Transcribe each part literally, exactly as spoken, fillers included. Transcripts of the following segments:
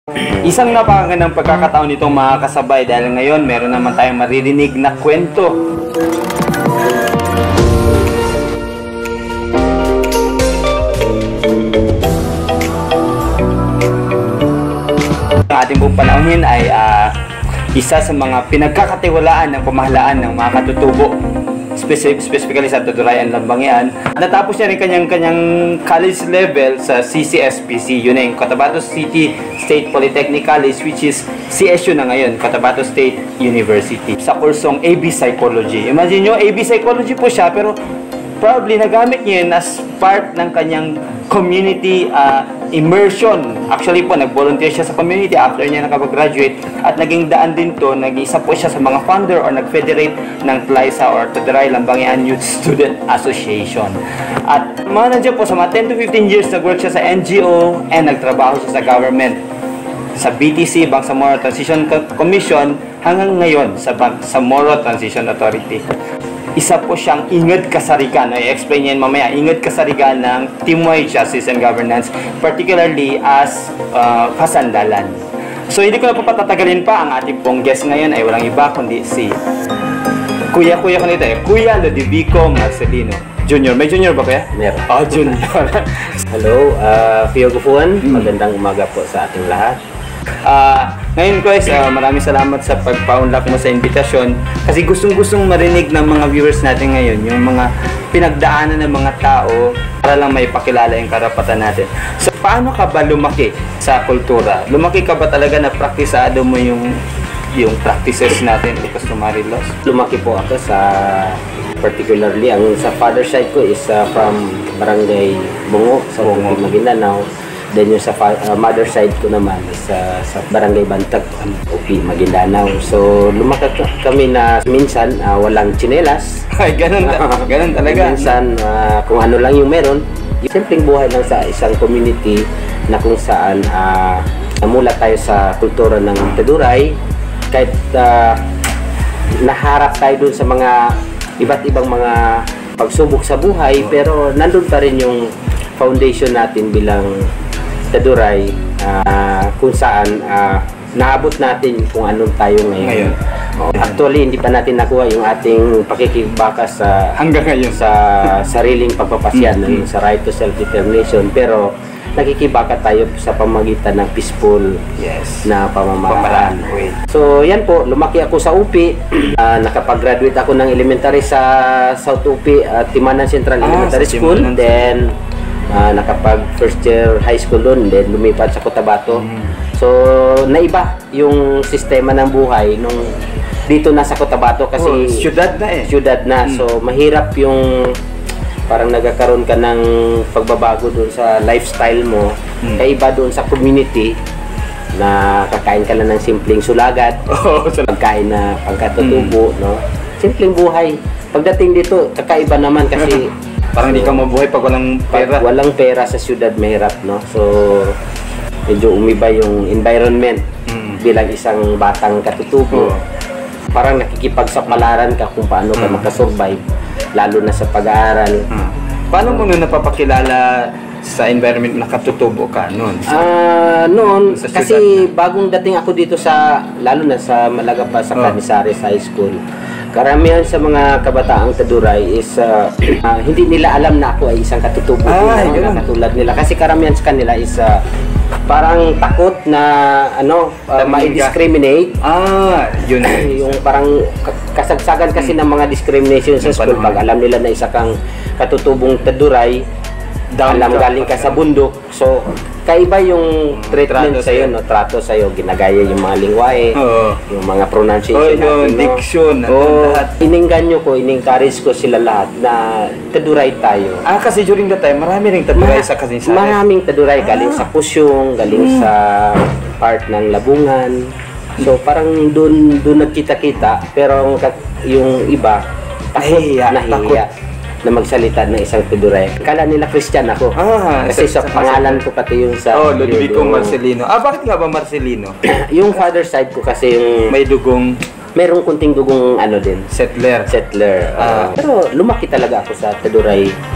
Isang napakagandang pagkakataon nitong mga kasabay dahil ngayon meron naman tayong maririnig na kwento. Ang ating pong panauhin ay uh, isa sa mga pinagkakatiwalaan ng pamahalaan ng mga katutubo, Specific, specifically sa Tadurayan, Lambangian. Natapos niya rin kanyang-kanyang college level sa C C S P C, yun na yung Cotabato City State Polytechnic College, which is C S U na ngayon, Cotabato State University, sa kursong A B Psychology. Imagine nyo, A B Psychology po siya, pero probably nagamit niya yun as part ng kanyang community uh, immersion. Actually po, nag-volunteer siya sa community after niya nakapag-graduate at naging daan din to, nag-isa po siya sa mga founder or nag-federate ng TLISA or Tuduray Lambangian Youth Student Association. At mga nandiyan po, sa mga ten to fifteen years, nag-work siya sa N G O and nagtrabaho siya sa government, sa B T C, Bangsamoro Transition Commission, hanggang ngayon sa Bangsamoro Transition Authority. Isa po siyang ingad kasarigan, i-explain niyan mamaya, ingad kasarigan ng Timoy Justice and Governance, particularly as uh, kasandalan. So hindi ko na po patatagalin pa, ang ating pong guest ngayon ay walang iba kundi si Kuya-Kuya ko nito eh, Kuya Ludovico Marcelino Junior. May Junior ba kaya? Meron. Oh, Junior. Hello, uh, Pio Gufuan. Mm. Magandang umaga po sa ating lahat. Uh, ngayon guys, uh, maraming salamat sa pagpaunlak mo sa invitasyon kasi gustong-gustong marinig ng mga viewers natin ngayon yung mga pinagdaanan ng mga tao para lang may pakilala yung karapatan natin. So, paano ka ba lumaki sa kultura? Lumaki ka ba talaga na praktisado mo yung yung practices natin, yung customary laws? Lumaki po ako sa particularly, ang sa father side ko is uh, from Barangay Bungo sa Bungo, Maguindanao. Then yung sa uh, mother side ko naman is uh, sa Barangay Bantag, O P, Maguindanao. So lumaki kami na minsan uh, walang tsinelas. Ay, ganun, ganun talaga. Minsan uh, kung ano lang yung meron. Yung simpleng buhay lang sa isang community na kung saan uh, namula tayo sa kultura ng Tuduray. Kahit uh, naharap tayo dun sa mga iba't ibang mga pagsubok sa buhay, pero nandun pa rin yung foundation natin bilang Tuduray, uh, kung saan uh, naabot natin kung anong tayo ngayon. ngayon. Oh, actually, hindi pa natin nakuha yung ating pakikibaka sa hanggang ngayon sa sariling pagpapasyan, mm-hmm. sa right to self-determination, pero nakikibaka tayo sa pamagitan ng peaceful yes. na pamamaraan. Wait. So, yan po, lumaki ako sa U P. Uh, nakapag-graduate ako ng elementary sa South U P, uh, Timanan Central ah, Elementary School. Timanan. Then, uh, nakapag first year high school doon. Then, lumipat sa Cotabato. Mm. So, naiba yung sistema ng buhay nung dito na sa Cotabato kasi oh, syudad na eh. Syudad na. Mm. So, mahirap yung parang nagkakaroon ka ng pagbabago doon sa lifestyle mo, hmm. kaya iba doon sa community na kakain ka lang ng simpleng sulagat, oh, so pagkain na pangkatutubo, hmm. no? Simpleng buhay. Pagdating dito, kakaiba naman kasi parang hindi so, ka mabuhay pag walang pera. Pag walang pera sa syudad, mahirap, no? So, medyo umiba yung environment hmm. bilang isang batang katutubo. Hmm. Parang nakikipagsapalaran ka kung paano ka hmm. makasurvive, lalo na sa pag-aaral. Hmm. Paano mo nung napapakilala sa environment na katutubo ka noon? Ah, uh, noon kasi bagong dating ako dito sa, lalo na sa Malaga pa sa oh. Canizares High School. Karamihan sa mga kabataang Tuduray is uh, uh, hindi nila alam na ako ay isang katutubo. Ah, na katulad nila kasi karamihan sa kanila is uh, parang takot na ano uh, ma-discriminate. Ah, yun yung parang kasagsagan kasi hmm. ng mga discrimination sa school pag alam nila na isa kang katutubong Tuduray, alam galing ka sa bundok. So kaiba yung treatment sa iyo, no, trato sa iyo, ginagaya yung mga lingwahe, oh. yung mga pronunciation, oh, yung diction, no? lahat. Ininganyo ko, in-encourage ko sila lahat na Tuduray tayo. Ah, kasi during that time, marami ring Tuduray Ma sa Canizares. Maraming Tuduray, ah. galing sa Pusyong, galing hmm. sa part ng Labungan. So parang doon doon nagkita-kita, pero yung iba nahihiya, nahihiya na magsalita ng isang Tuduray. Kala nila Christian ako. Ah, kasi sa, sa pangalan ko pati yung sa oh, Ludovico Marcelino. Ah, bakit nga ba Marcelino? Yung father side ko kasi yung may dugong, merong kunting dugong ano din, settler. Settler. Ah. Uh, pero lumaki talaga ako sa Tuduray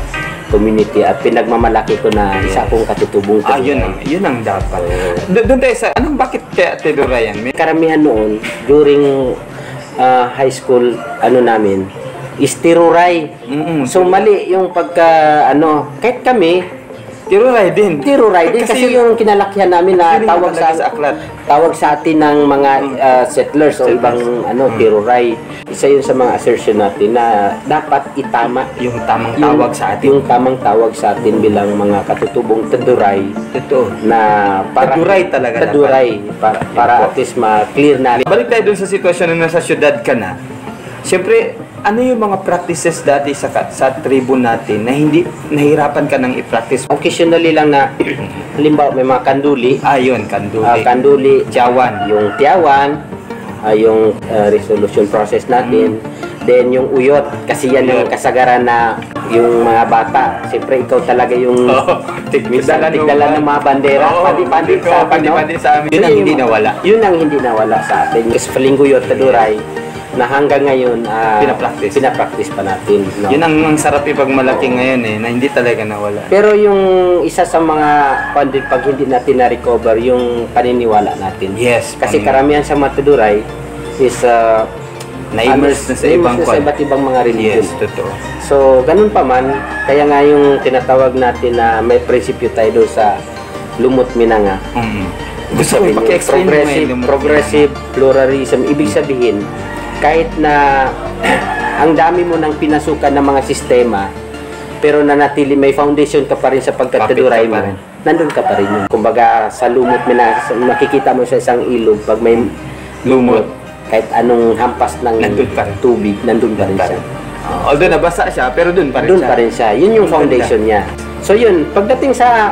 community at pinagmamalaki ko na isa akong katutubong Ah, yun ang, yun ang dapat. Do- Doon tayo sa, anong bakit kaya Teduray yan? May- Karamihan noon, during ah, high school, ano namin, is tiruray. Mm-mm. So mali yung pagka, ano, kahit kami, Teduray din. tiruray din kasi, Kasi yung kinalakihan namin na Yun yung tawag sa, talaga sa aklat. tawag sa atin ng mga ah, settlers o Settlers. ibang ano, tiruray. Isa yun sa mga assertion natin na dapat itama Yung tamang tawag sa atin. yung tamang tawag sa atin bilang mga katutubong taduray Totoo. na para Taduray talaga taduray para, para at least ma-clear na Balik tayo dun sa sitwasyon na nasa syudad ka na. Siyempre, ano yung mga practices dati sa ka- sa tribo natin na hindi nahirapan ka nang i-practice? occasionally lang na halimbawa may mga kanduli Ah, yun, kanduli. ah, kanduli Tiyawan. yung tiyawan ah, yung ah, resolution process natin then yung uyot kasi yan yung Uyot. kasagaran na yung mga bata siyempre ikaw talaga yung Oo. minsan tigdala ng mga bandera Oo, pandi-pandi ikaw, sa atin, no? pandi-pandi sa amin. Yun ang hindi nawala. Yun ang hindi nawala sa atin. Kasi Falinguyot, Taduray, na hanggang ngayon, ah, Pinapractice. pinapractice pa natin. No? Yun ang, ang sarap ipag malaki ngayon eh, na hindi talaga nawala. Pero yung isa sa mga, pag, pag hindi natin na-recover, yung paniniwala natin. Yes. Kasi paniniwala. karamihan sa mga Taduray is uh, Na-immerse na sa ibang na sa kwan. iba't ibang mga religion. Yes, totoo. So, ganun pa man, kaya nga yung tinatawag natin na may prinsipyo tayo doon sa lumot minanga. Mm. Gusto ko Sabihin yung paki-explain mo progressive, ngayon. progressive pluralism. Ibig sabihin, kahit na ang dami mo nang pinasukan ng mga sistema, pero nanatili may foundation ka pa rin sa pagkataduray Kapit ka mo, pa rin. nandun ka pa rin yun. Kumbaga, sa lumot mina, makikita mo sa isang ilog, pag may Lumot. kahit anong hampas ng Nandun pa rin. tubig, nandun pa rin siya. Uh, although nabasa siya, pero dun pa rin Doon siya. pa rin siya. Yun yung Ang foundation niya. So yun, pagdating sa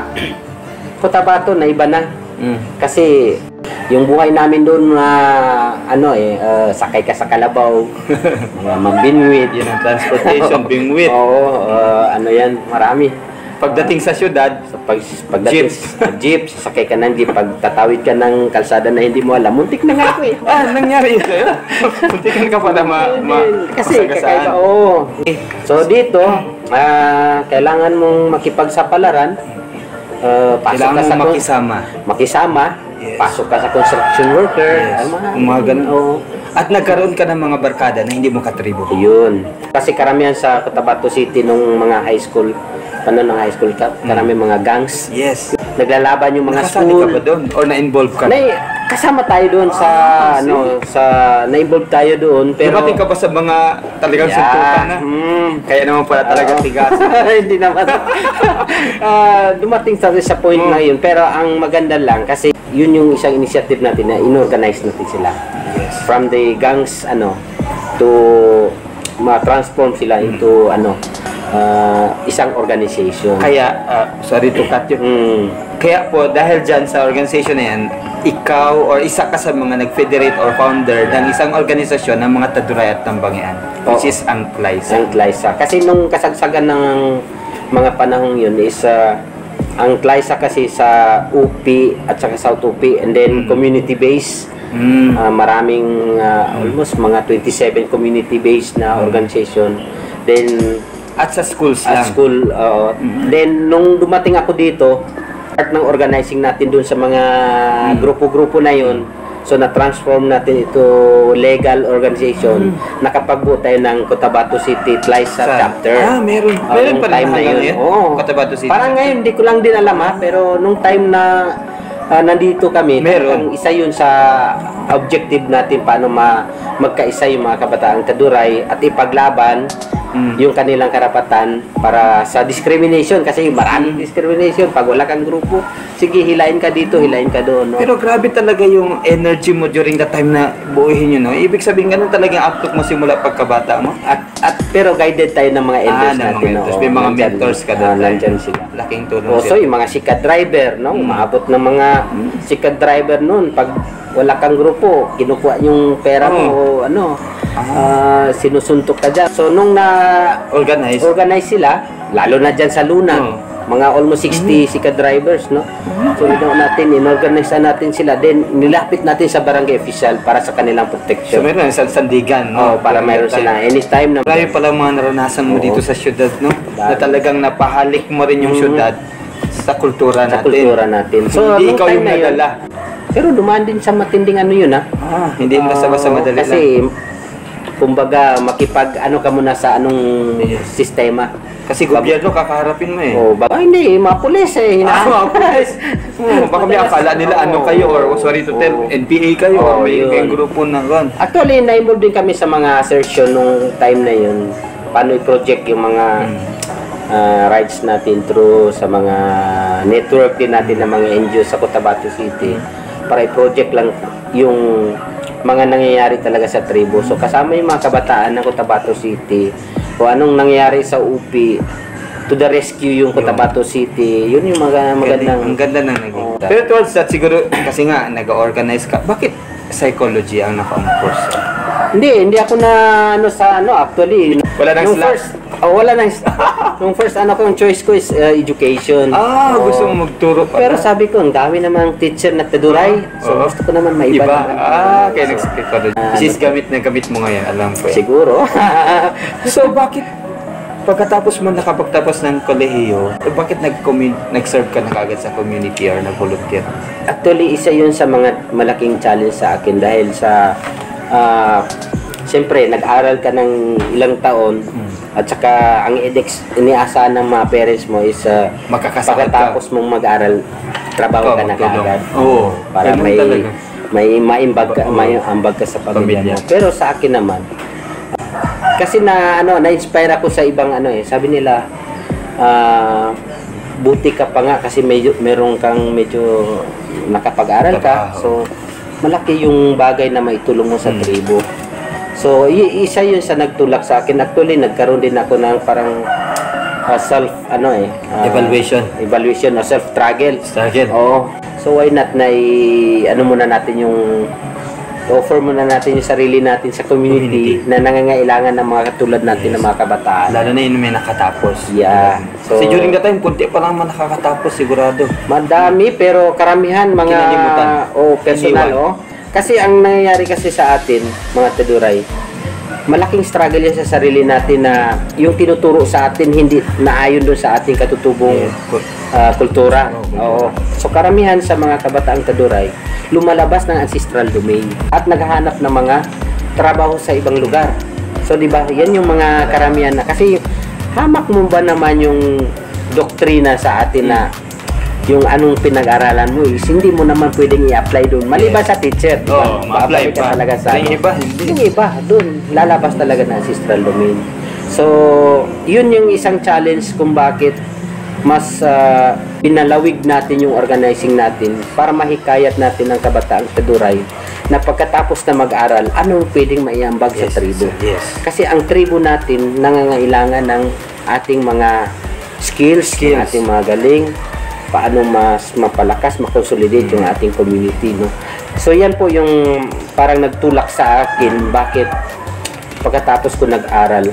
Cotabato na iba na. Mm. Kasi yung buhay namin doon na ano eh, uh, sakay ka sa kalabaw, mga mambinwit. Yun ang transportation, bingwit. Oo, uh, ano yan, marami. Pagdating sa syudad, So, pag, pagdating Jeep. sa jeep, sasakay ka ng jeep, pag tatawid ka ng kalsada na hindi mo alam, muntik na nga ako eh. ah, nangyari yun sa'yo? Puntikan ka pala ma... ma Kasi masagasaan. kakaiba, oo. So dito, ah, kailangan mong makipagsapalaran, uh, pasok Kailangan ka sa mong kon- makisama. makisama, Yes. pasok ka sa construction worker, Yes. ay, mga, Yung mga ganun. oo. At nagkaroon ka ng mga barkada na hindi mo katribo. Yun. Kasi karamihan sa Cotabato City nung mga high school, ano ng high school ka, karamihan mga gangs, Yes. naglalaban yung mga Nakasali school. ka ba doon? Or na-involve ka? Na, kasama tayo doon sa Ah, ano sa na-involve tayo doon pero Dumating ka ba sa mga talagang Yeah. suntukan na? Mm. Kaya naman pala talaga Oo. tigas. Hindi naman. Ah, dumating sa, sa point Oh. na yun. Pero ang maganda lang, kasi yun yung isang initiative natin na inorganize natin sila. Yes. From the gangs, ano, to ma-transform sila into, ano, ah, isang organization. Kaya, ah, sorry to cut you. Mm. Kaya po, dahil dyan sa organization na yan, ikaw or isa ka sa mga nag-federate or founder ng isang organisasyon ng mga Taduray at Tambangian, which Oo. is ang Tlaisa. Ang Tlaisa. Kasi nung kasagsagan ng mga panahong yun is uh, ang Tlaisa kasi sa U P at saka South U P and then community based. Mm. Uh, maraming uh, almost mga twenty-seven community based na organization. Then At sa schools lang. at school uh, then nung dumating ako dito, part ng organizing natin dun sa mga grupo-grupo na yun. So na-transform natin ito legal organization. Nakapagbuo tayo ng Cotabato City Tlaisa Sa- chapter. Ah, meron. Ah, Meron nung pa rin time na hanggang yun. ngayon? Oo. Cotabato City. Parang ngayon, hindi ko lang din alam ha, pero nung time na ah, nandito kami, Meron. talagang isa yun sa objective natin paano ma magkaisa yung mga kabataang Taduray at ipaglaban Mm. yung kanilang karapatan para sa discrimination kasi maraming discrimination pag wala kang grupo, sige hilain ka dito, hilain ka doon, no? Pero grabe talaga yung energy mo during the time na buuhin yun, no? Ibig sabihin, ganun talaga yung outlook mo simula pagkabata mo? at at pero guided tayo ng mga elders Ah, ng mga natin, mentors. no? May mga Nandyan, mentors ka ah, doon. nandyan sila. Laking tulong O, so sila. yung mga sikat driver, no? Umaabot ng mga sikat driver noon pag wala kang grupo, kinukuha yung pera mo o ano, ah, sinusuntok ka dyan. So nung na Organized. organize sila, lalo na dyan sa Luna. Oo. mga almost sixty sika drivers, no? So ino natin, inorganize natin sila, then nilapit natin sa barangay official para sa kanilang So protection. meron sa sandigan, Oh, no? para mayroon sila anytime na Marami pala mga naranasan mo Oo. dito sa syudad, no? Na Dami. talagang napahalik mo rin yung Mhm. syudad sa kultura sa natin. kultura natin. So Hindi nung ikaw time yung na yun, nadala. pero dumaan din sa matinding ano yun, ha? Ah, hindi mo basta-basta Oo, madali kasi, lang. kumbaga, makipag ano ka muna sa anong sistema. Kasi gobyerno kakaharapin mo eh. Oh, baka hindi, mga pulis eh. Ah, Hina- mga pulis. Oo, baka may akala nila ano kayo or sorry to tell, Oo. N P A kayo or Oo, may yun. kayong grupo na gan. Actually, na-involve din kami sa mga assertion nung time na yun. Paano i-project yung mga Hmm. ah, rides natin through sa mga network din natin ng mga N G O sa Cotabato City para i-project lang yung mga nangyayari talaga sa tribo. So kasama yung mga kabataan ng Cotabato City o anong nangyayari sa U P to the rescue yung Cotabato City. Yun yung mga magandang Ang ganda ng naging. Oo. Pero towards that siguro kasi nga nag-organize ka. Bakit psychology ang naka-course? Hindi, hindi ako na ano sa ano actually. Wala nang Nung slot? first, oh, wala nang nung first ano ko yung choice ko is uh, education. Ah, Oo. gusto mo magturo pa. Pero sabi ko, ang dami namang teacher na taduray. So Oo. gusto ko naman maiba. Iba. naman. Ah, kaya nag-psychology. Ah, Which is gamit na gamit mo ngayon, alam ko eh. Siguro. So bakit pagkatapos mo nakapagtapos ng kolehiyo, eh, bakit nag-commun- nag-serve ka na kagad sa community or nag-volunteer? Actually, isa yun sa mga malaking challenge sa akin dahil sa ah, siyempre, nag-aral ka ng ilang taon at saka ang edex iniasahan ng mga parents mo is uh, Makakasakit ka. pagkatapos mong mag-aral, trabaho ka na Magtulong. kaagad. Oo. Para Ganun may talaga. may maimbag ka, Oo. may ambag ka sa pamilya Pamilya. mo. Pero sa akin naman, kasi na ano na-inspire ako sa ibang ano eh. Sabi nila ah, buti ka pa nga kasi medyo meron kang medyo nakapag-aral ka. Trabaho. So malaki yung bagay na maitulong mo sa Hmm. tribo. So i- isa yun sa nagtulak sa akin. Actually nagkaroon din ako ng parang ah, self ano eh ah, Evaluation. evaluation o self struggle. Struggle. Oo. So why not na i- ano muna natin yung offer muna natin yung sarili natin sa community, Community. na nangangailangan ng mga katulad natin Yes. ng mga kabataan. Lalo na yun may nakatapos. Yeah. So, Kasi during that time, kunti pa lang man nakakatapos sigurado. madami pero karamihan mga Kinalimutan. o personal Iniwan. oh. Kasi ang nangyayari kasi sa atin, mga taduray, malaking struggle yan sa sarili natin na yung tinuturo sa atin hindi naayon doon sa ating katutubong Yes. ah, kultura. Oo. Oo. So karamihan sa mga kabataang taduray lumalabas ng ancestral domain at naghahanap ng mga trabaho sa ibang lugar. So di ba? Yan yung mga karamihan na kasi hamak mo ba naman yung doktrina sa atin na yung anong pinag-aralan mo is hindi mo naman pwedeng i-apply doon. Maliban sa teacher, di ba? Oo, ma-apply Babalik ka pa. talaga sa Yung ano. iba, hindi. Yung iba, doon lalabas talaga ng ancestral domain. So, yun yung isang challenge kung bakit mas ah, pinalawig natin yung organizing natin para mahikayat natin ang kabataang taduray na pagkatapos na mag-aral, anong pwedeng maiambag sa Yes, tribo. yes. Kasi ang tribo natin nangangailangan ng ating mga skills, ng Skills. ating mga galing, paano mas mapalakas, makonsolidate yung ating community, no? So yan po yung parang nagtulak sa akin bakit pagkatapos ko nag-aral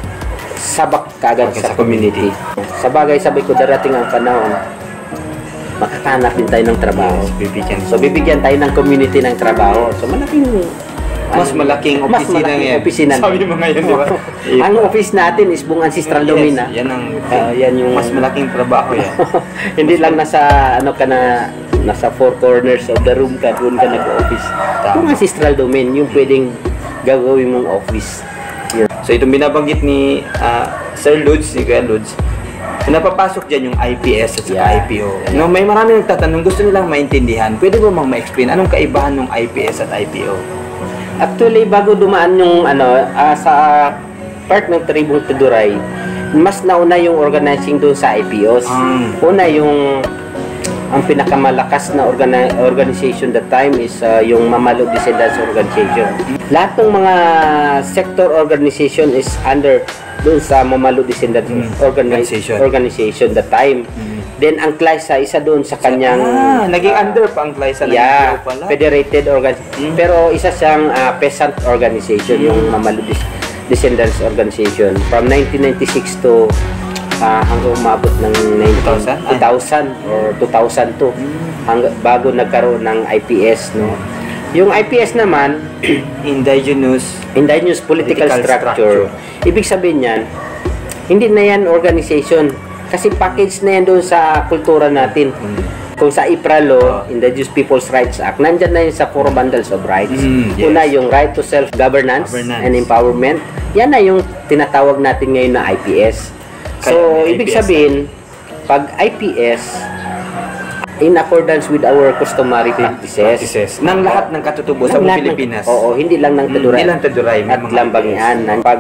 sabak kaagad Okay, sa, sa community. Sa bagay, sabi ko darating ang panahon makakahanap din tayo ng trabaho. Yes, bibigyan. So bibigyan tayo ng community ng trabaho. So malaking Mas malaking mas opisina malaking ngayon. opisina. Sabi mo ngayon, di ba? Ang office natin is buong ancestral domain, ah. Yan ang Ah, yan yung mas malaking trabaho yan. hindi lang nasa ano ka na nasa four corners of the room ka, doon ka nag-office. Tama. Yung ancestral domain, yung pwedeng gagawin mong office. Yun. So itong binabanggit ni ah, Sir Lods, si Kuya Lods, napapasok dyan yung I P S at saka Yeah. I P O. No, may marami nagtatanong, gusto nilang maintindihan. Pwede ba mang ma-explain anong kaibahan ng I P S at I P O? Actually, bago dumaan yung ano, ah, sa part ng Tribong Tuduray, mas nauna yung organizing doon sa I P Os. Mm. Una yung ang pinakamalakas na organi- organization that time is ah, yung Mamalo Descendants Organization. Lahat ng mga sector organization is under doon sa Mamalo Descendants Mm. Organi- Organization. organization that time. Then ang Klaisa isa doon sa kanyang Ah, naging ah, under pa ang Klaisa ng Yeah, I P O pala. federated organ. Mm. Pero isa siyang ah, peasant organization, yung Mamalo Des- Descendants Organization from nineteen ninety-six to ah, hanggang umabot ng two thousand? two thousand or two thousand two hanggang bago nagkaroon ng I P S, no. Yung I P S naman, Indigenous Indigenous Political, Political Structure. Structure. Ibig sabihin yan, hindi na yan organization. Kasi package na yan doon sa kultura natin. Kung sa I P R A Law, Indigenous People's Rights Act, nandyan na yun sa four bundles of rights. Mm, yes. Una, yung right to self-governance Governance. and empowerment. Yan na yung tinatawag natin ngayon na I P S. So, Kaya may ibig I P S sabihin, pag I P S, in accordance with our customary practices, practices ng lahat ng katutubo sa ng lahat ng- Pilipinas. Oo, hindi lang ng Mm, Taduray. hindi lang Taduray, may At mga Lambangian. Pag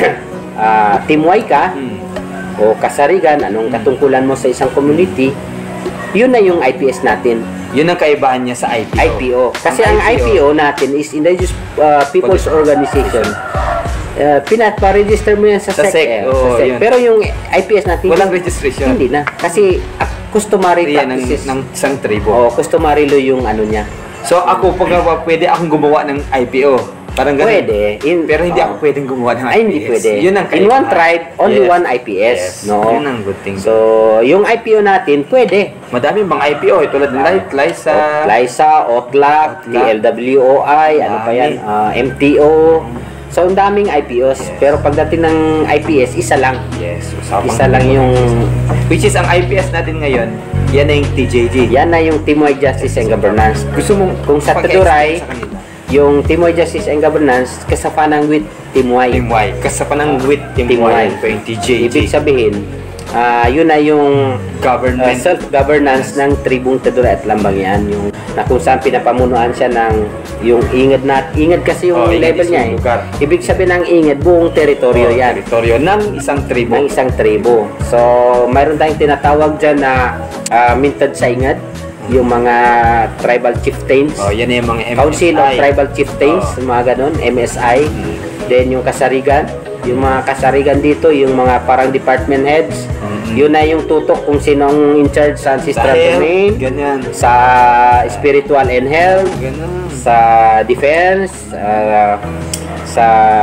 ah, Timway ka, Mm. o kasarigan, anong katungkulan mo sa isang community, yun na yung I P S natin. Yun ang kaibahan niya sa I P O. I P O. Kasi ang, Ang I P O natin is Indigenous uh, People's Organization. Uh, pinat-register mo yan sa, Sa S E C. S E C, eh, oo, sa S E C. yun. Pero yung I P S natin, Walang hindi- registration. Hindi na. Kasi uh, customary Yan ng, practices. ng isang tribo. Oo, customary law yung ano niya. So ako, pag uh, pwede akong gumawa ng I P O. Parang ganun. Pwede. In, Pero hindi oo. ako pwedeng gumawa ng I P S. Ay, hindi pwede. Yun ang In kaibahan. one tribe, only Yes. one I P S. Yes. No? Yun ang good thing. So, yung I P O natin, pwede. Madami bang I P O? Eh, tulad ng Light, Lysa. Lysa, Otlak, T L W O I, ano pa yan, ah, M T O. So, ang daming I P Os. Yes. Pero pagdating ng I P S, isa lang. Yes. Usapang Isa lang yung, Which is ang I P S natin ngayon, yan na yung T J G. yan na yung Timoy Justice and Governance. Gusto mong Kung sa pag-explain Taduray, sa kanila. yung Timoy Justice and Governance, kasapanang with Timoy. Team Y. Kasapanang with Team, Team Y. Y. Pa yung T J G. Ibig sabihin, ah, yun na yung Government. Uh, self-governance ng tribong Taduray at Lambangian, yung na kung saan pinapamunuan siya ng yung ingad na ingad kasi yung Oh, ingad level is niya yung eh. lugar. Ibig sabihin ng ingad buong teritoryo Oh, yan Teritoryo ng isang tribo. ng isang tribo. So mayroon tayong tinatawag diyan na uh, minted sa ingad, yung mga tribal chieftains, Oh, yan yung mga M S I. Council of Tribal Chieftains, Oh. mga ganun, M S I. Then yung kasarigan, yung mga kasarigan dito, yung mga parang department heads, Mhm. yun na yung tutok kung sino ang in charge sa ancestral Dahil, domain, ganyan. sa spiritual and health, Ganun. sa defense, uh, sa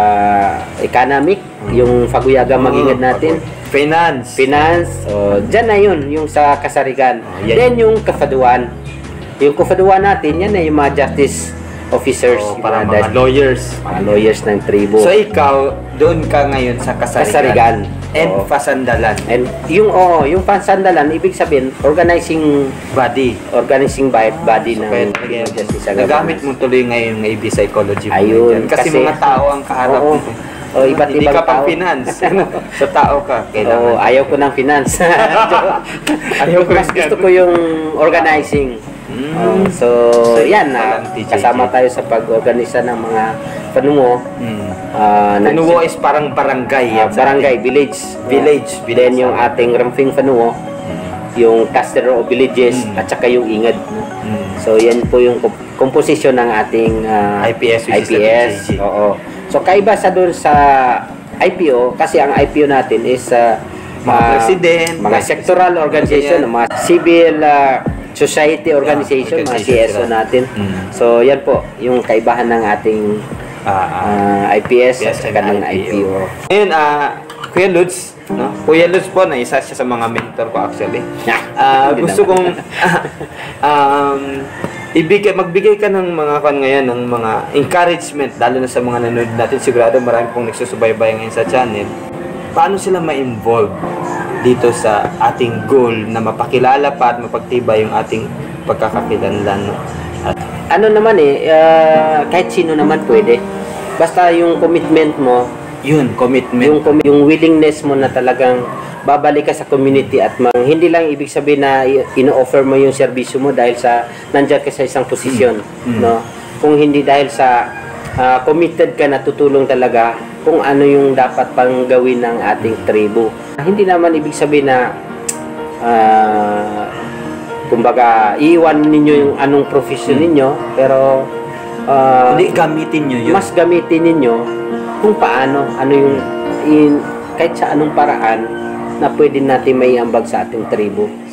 economic, yung faguyaga magingad natin, Finance. finance, oh, dyan na yun, yung sa kasarigan. Oh, yan. Then yung kafaduan. Yung kafaduan natin, yan na yung mga justice officers, Oh, yung para mga mga lawyers. mga lawyers ng tribo. So ikaw, doon ka ngayon sa Kasarigan. Kasarigan. And Oo. Pasandalan. And yung oo, yung pansandalan, ibig sabihin, organizing Body. organizing by body ng Kaya talaga yan. justice and Nagamit governance. mo tuloy ngayon ng A B psychology mo. Ayun, dyan. Kasi, kasi- mga tao ang kaharap Oo. mo. O, iba't Hindi ibang ka pang tao. finance. Sa tao ka. Oo, Kailangan. ayaw ko ng finance. Ayaw ko Mas rin gusto yan. ko yung organizing. Mm. Oh, so, So, yan walang na. T J G. Kasama tayo sa pag-organisa ng mga panungo. Mm. Uh, Panuwo is parang barangay. yan sa barangay, atin. village. Village, Then village. yung ating Ramping Panuwo, yung cluster of villages, Mm. at saka yung ingad. Mm. So, yan po yung comp- composition ng ating uh, I P S, which is I P S. the T J G. Oo. So, kaiba sa doon sa I P O, kasi ang I P O natin is uh, Mga uh, president, mga vice sectoral organization, ganyan. mga civil uh, society organization, Yeah, mga C organization S O sila. natin. Mm. So, yan po, yung kaibahan ng ating Ah, ah. uh, I P S at Yes, saka ng and I P O. Ngayon, ah, Kuya Lutz, no? Kuya Lutz po, na isa siya sa mga mentor ko actually. Ah, Hindi gusto naman. kong um, ibigay, magbigay ka ng mga kan ngayon ng mga encouragement, lalo na sa mga nanonood natin. Sigurado marami pong nagsusubaybay ngayon sa channel. Paano sila ma-involve dito sa ating goal na mapakilala pa at mapagtibay yung ating pagkakakilanlan, no? At Ano naman eh, uh, kahit sino naman pwede. Basta yung commitment mo, yun, commitment. yung commi- yung willingness mo na talagang babalik ka sa community at mang, hindi lang ibig sabihin na i- ino-offer mo yung serbisyo mo dahil sa nandiyan ka sa isang posisyon, Mm. no? Kung hindi dahil sa ah, committed ka na tutulong talaga kung ano yung dapat pang gawin ng ating tribo. Hindi naman ibig sabihin na ah, kumbaga iiwan ninyo yung anong profession ninyo, pero ah, Hindi, gamitin nyo yun. mas gamitin ninyo kung paano, ano yung in, kahit sa anong paraan na pwede natin may ambag sa ating tribo.